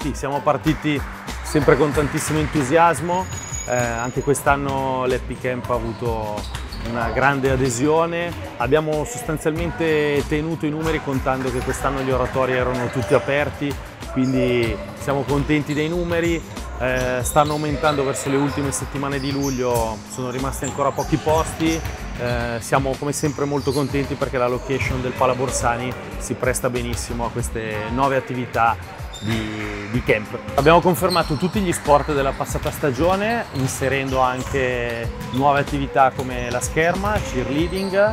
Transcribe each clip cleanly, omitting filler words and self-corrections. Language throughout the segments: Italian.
Sì, siamo partiti sempre con tantissimo entusiasmo, anche quest'anno l'Happy Camp ha avuto una grande adesione. Abbiamo sostanzialmente tenuto i numeri contando che quest'anno gli oratori erano tutti aperti, quindi siamo contenti dei numeri. Stanno aumentando verso le ultime settimane di luglio, sono rimasti ancora pochi posti. Siamo come sempre molto contenti perché la location del Pala Borsani si presta benissimo a queste nuove attività di camp. Abbiamo confermato tutti gli sport della passata stagione, inserendo anche nuove attività come la scherma, cheerleading.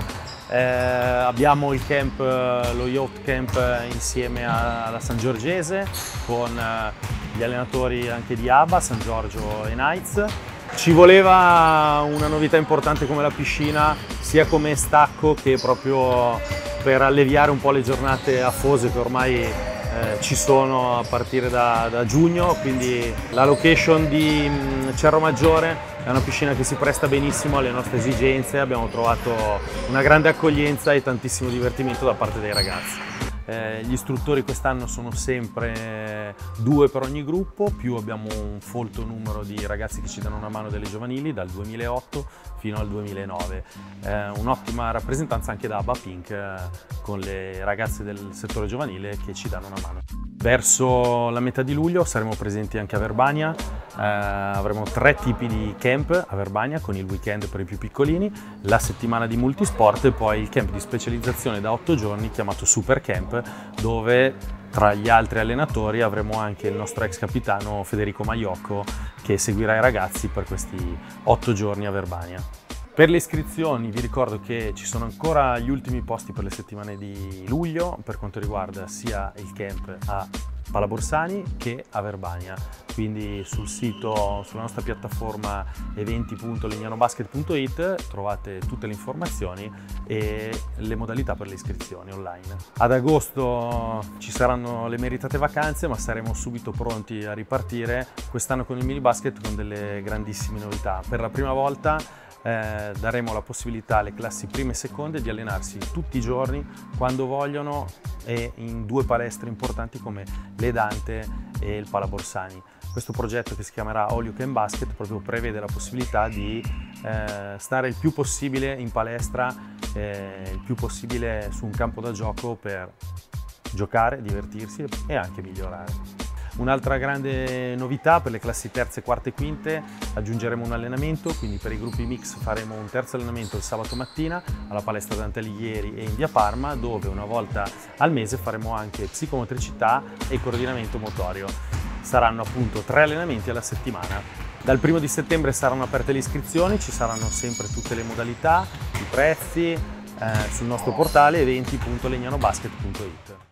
Abbiamo il camp, lo yacht camp insieme alla San Giorgese con gli allenatori anche di ABA, San Giorgio e Knights. Ci voleva una novità importante come la piscina, sia come stacco che proprio per alleviare un po' le giornate afose che ormai ci sono a partire da giugno, quindi la location di Cerro Maggiore è una piscina che si presta benissimo alle nostre esigenze, abbiamo trovato una grande accoglienza e tantissimo divertimento da parte dei ragazzi. Gli istruttori quest'anno sono sempre 2 per ogni gruppo, più abbiamo un folto numero di ragazzi che ci danno una mano delle giovanili dal 2008 fino al 2009. Un'ottima rappresentanza anche da ABBA Pink con le ragazze del settore giovanile che ci danno una mano. Verso la metà di luglio saremo presenti anche a Verbania, avremo 3 tipi di camp a Verbania con il weekend per i più piccolini, la settimana di multisport e poi il camp di specializzazione da 8 giorni chiamato Super Camp, dove tra gli altri allenatori avremo anche il nostro ex capitano Federico Maiocco che seguirà i ragazzi per questi 8 giorni a Verbania. Per le iscrizioni vi ricordo che ci sono ancora gli ultimi posti per le settimane di luglio per quanto riguarda sia il camp a Pala Borsani che a Verbania, quindi sul sito, sulla nostra piattaforma eventi.legnanobasket.it trovate tutte le informazioni e le modalità per le iscrizioni online. Ad agosto ci saranno le meritate vacanze, ma saremo subito pronti a ripartire quest'anno con il mini basket con delle grandissime novità. Per la prima volta daremo la possibilità alle classi prime e seconde di allenarsi tutti i giorni, quando vogliono e in 2 palestre importanti come le Dante e il Pala Borsani. Questo progetto, che si chiamerà All You Can Basket, proprio prevede la possibilità di stare il più possibile in palestra, il più possibile su un campo da gioco per giocare, divertirsi e anche migliorare. Un'altra grande novità per le classi terze, quarte e quinte: aggiungeremo un allenamento, quindi per i gruppi mix faremo un terzo allenamento il sabato mattina alla palestra Dante Alighieri e in via Parma, dove una volta al mese faremo anche psicomotricità e coordinamento motorio. Saranno appunto 3 allenamenti alla settimana. Dal 1° di settembre saranno aperte le iscrizioni, ci saranno sempre tutte le modalità, i prezzi sul nostro portale eventi.legnanobasket.it.